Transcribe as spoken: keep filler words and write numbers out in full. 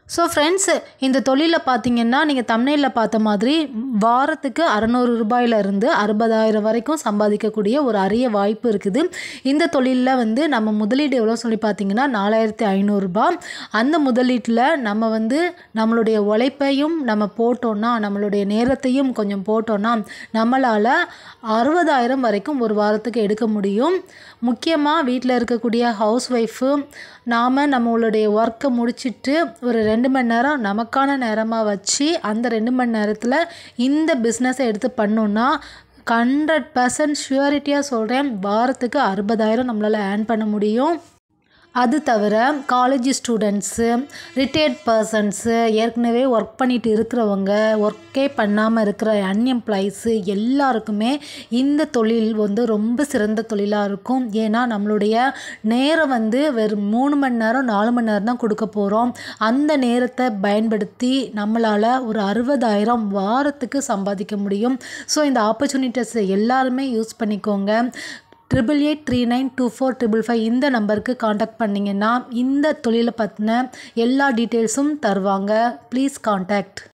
So friends, இந்த தொழிலில் பார்த்தீங்கன்னா நீங்கள் தம்ப்நெயிலில் பார்த்த மாதிரி வாரத்துக்கு அறநூறு ரூபாயிலிருந்து அறுபதாயிரம் வரைக்கும் சம்பாதிக்கக்கூடிய ஒரு அரிய வாய்ப்பு இருக்குது. இந்த தொழிலில் வந்து நம்ம முதலீடு எவ்வளோ சொல்லி பார்த்தீங்கன்னா நாலாயிரத்தி ஐநூறுரூபா. அந்த முதலீட்டில் நம்ம வந்து நம்மளுடைய உழைப்பையும் நம்ம போட்டோன்னா, நம்மளுடைய நேரத்தையும் கொஞ்சம் போட்டோன்னா நம்மளால் அறுபதாயிரம் வரைக்கும் ஒரு வாரத்துக்கு எடுக்க முடியும். முக்கியமாக வீட்டில் இருக்கக்கூடிய ஹவுஸ் ஒய்ஃபு நாம் நம்மளுடைய ஒர்க்கை முடிச்சுட்டு ஒரு ரெண்டு மணி நேரம் நமக்கான நேரமாக வச்சு அந்த ரெண்டு மணி நேரத்தில் இந்த பிஸ்னஸை எடுத்து பண்ணோன்னா ஹண்ட்ரட் பர்சன்ட் ஷுவரிட்டியாக சொல்கிறேன், வாரத்துக்கு அறுபதாயிரம் நம்மளால் ஏர்ன் பண்ண முடியும். அது தவிர காலேஜ் ஸ்டூடெண்ட்ஸு, ரிட்டையர்ட் பர்சன்ஸு, ஏற்கனவே ஒர்க் பண்ணிட்டு இருக்கிறவங்க, ஒர்க்கே பண்ணாமல் இருக்கிற அன்எம்ப்ளாய்ஸு எல்லாருக்குமே இந்த தொழில் வந்து ரொம்ப சிறந்த தொழிலாக இருக்கும். ஏன்னா நம்மளுடைய நேரம் வந்து வெறும் மூணு மணி நேரம் நாலு மணி நேரம் தான் கொடுக்க போகிறோம். அந்த நேரத்தை பயன்படுத்தி நம்மளால் ஒரு அறுபதாயிரம் வாரத்துக்கு சம்பாதிக்க முடியும். ஸோ இந்த ஆப்பர்ச்சுனிட்டிஸை எல்லாருமே யூஸ் பண்ணிக்கோங்க. Triple eight three nine two four triple five இந்த நம்பருக்கு காண்டாக்ட் பண்ணிங்கன்னா இந்த தொழிலை பற்றின எல்லா டீட்டெயில்ஸும் தருவாங்க. Please contact.